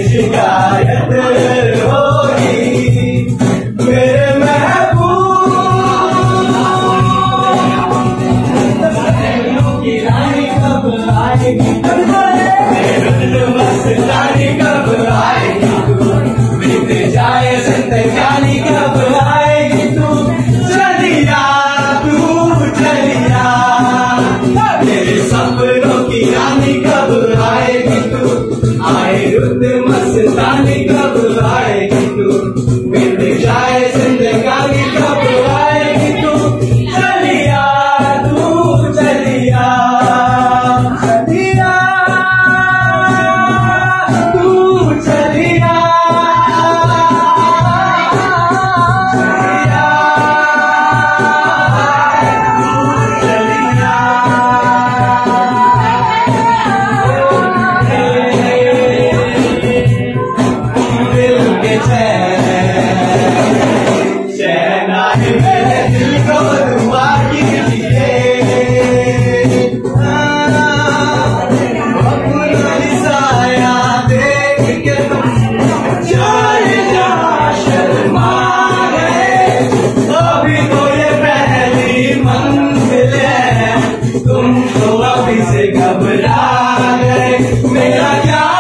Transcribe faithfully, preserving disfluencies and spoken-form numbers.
शिकायत होगी मेरे महबूब की रानी कब आएगी मेरे मस्तानी कब आएगी तू बीत जाए जिंदगानी कब आएगी तू चलिया तू चलिया मेरे सपनों की रानी कब आएगी तू आए रुत मस्तानी कब आएगी तू बीत जाए जिंदगानी कब आएगी तू चलिया तू चलिया चलिया तू चलिया मेरे दिल को दुआ कीजिए अपना साया देख के तुम चले जा शर्मा गए अभी तो ये पहली मंजिल है तुम तो अभी से घबरा गए मेरा क्या